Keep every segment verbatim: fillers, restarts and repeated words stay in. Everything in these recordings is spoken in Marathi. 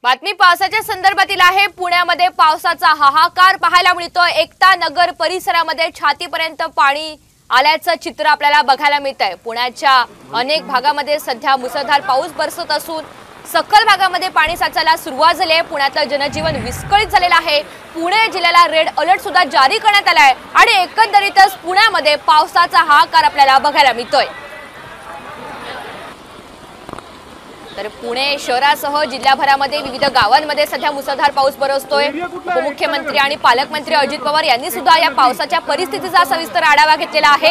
बातमी पावसाच्या संदर्भातील आहे। पुण्यामध्ये पावसाचा हाहाकार पाहायला मिळतोय। एकता नगर परिसरामध्ये छातीपर्यंत पाणी आल्याचं चित्र आपल्याला बघायला मिळतंय। पुण्याच्या अनेक भागामध्ये सध्या मुसळधार पाऊस बरसत असून सखल भागामध्ये पाणी साचायला सुरुवात झाली आहे। पुण्यातलं जनजीवन विस्कळीत झालेलं आहे। पुणे जिल्ह्याला रेड अलर्ट सुद्धा जारी करण्यात आला आहे आणि एकंदरीतच पुण्यामध्ये पावसाचा हाहाकार आपल्याला बघायला मिळतोय। तर पुणे शहरासह जिल्ह्याभरामध्ये विविध गावांमध्ये सध्या मुसळधार पाऊस बरसतोय। उपमुख्यमंत्री आणि पालकमंत्री अजित पवार यांनी सुद्धा या पावसाच्या परिस्थितीचा सविस्तर आढावा घेतलेला आहे।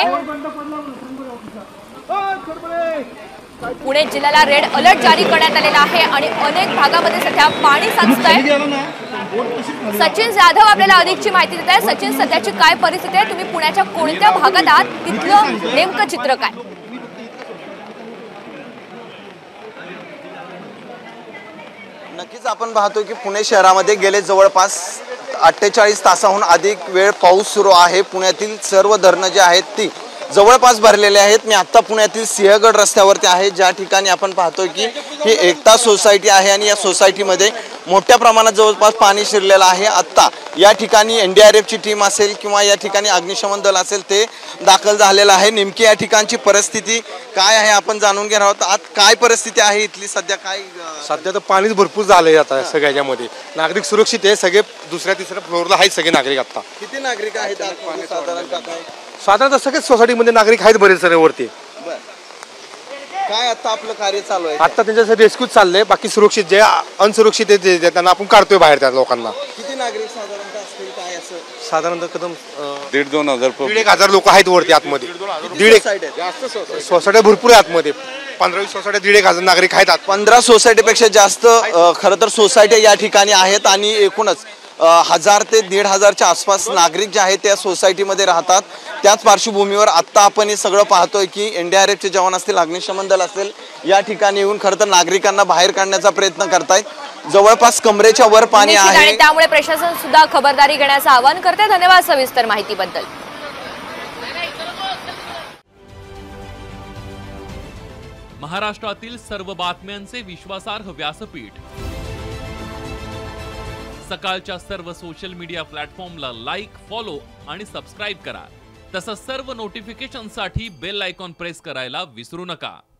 पुणे जिल्ह्याला रेड अलर्ट जारी करण्यात आलेला आहे आणि अनेक भागामध्ये सध्या पाणी साचतंय। सचिन जाधव आपल्याला अधिकची माहिती देत आहे। सचिन, सध्याची काय परिस्थिती आहे? तुम्ही पुण्याच्या कोणत्या भागात आहात? तिथलं नेमकं चित्र काय? नक्कीच आपण पाहतोय की पुणे शहरामध्ये गेले जवळपास अठ्ठेचाळीस तासाहून अधिक वेळ पाऊस सुरू आहे। पुण्यातील सर्व धरणं जी आहेत ती जवळपास भरलेले आहेत। मी आता पुण्यातील सिंहगड रस्त्यावरती आहे, ज्या ठिकाणी आपण पाहतोय की ही एकता सोसायटी आहे आणि या सोसायटीमध्ये मोठ्या प्रमाणात जवळपास पाणी शिरलेलं आहे। आत्ता या ठिकाणी एन डी आर एफची टीम असेल किंवा या ठिकाणी अग्निशमन दल असेल ते दाखल झालेलं आहे। नेमकी या ठिकाणची परिस्थिती काय आहे आपण जाणून घेणार आहोत। आज काय परिस्थिती आहे इथली सध्या? काय सध्या तर पाणीच भरपूर झालंय आता सगळ्यामध्ये। नागरिक सुरक्षित आहे, सगळे दुसऱ्या तिसऱ्या फ्लोअरला आहेत सगळे नागरिक। आता किती नागरिक आहेत साधारणतः? काय साधारणतः सगळेच सोसायटीमध्ये नागरिक आहेत बरेच सारे वरती। काय आता आपलं कार्य चालू आहे? आता त्यांच्यासाठी रेस्क्यू चाललंय, बाकी सुरक्षित जे अनसुरक्षित आहेत त्यांना आपण काढतोय बाहेर त्या लोकांना। किती नागरिक साधारणतः असतील काय असं? साधारणतः कदम दीड दोन हजार दीड एक हजार लोक आहेत वरती आतमध्ये। दीड एक सोसायट्या भरपूर आहे आतमध्ये, पंधरा वीस सोसायट्या दीड एक हजार नागरिक आहेत आत। पंधरा सोसायटीपेक्षा जास्त खरं तर सोसायट्या या ठिकाणी आहेत आणि एकूणच हजार ते दीड हजारच्या आसपास नागरिक जे आहेत त्या सोसायटीमध्ये राहतात। त्याच पार्श्वभूमीवर आत्ता आपण हे सगळं पाहतोय की एन डी आर एफचे जवान असतील, अग्निशमन दल असेल, या ठिकाणी येऊन खरं तर नागरिकांना बाहेर काढण्याचा प्रयत्न करतायत। जवळपास कमरेच्या वर पाणी आहे आणि त्यामुळे प्रशासन सुद्धा खबरदारी घेण्याचं आवाहन करते। धन्यवाद सविस्तर माहितीबद्दल। महाराष्ट्रातील सर्व बातम्यांचे विश्वासार्ह व्यासपीठ सकाळच्या सर्व सोशल मीडिया प्लॅटफॉर्मला लाईक, फॉलो आणि सबस्क्राईब करा। तसंच सर्व नोटिफिकेशनसाठी बेल आयकॉन प्रेस करायला विसरू नका।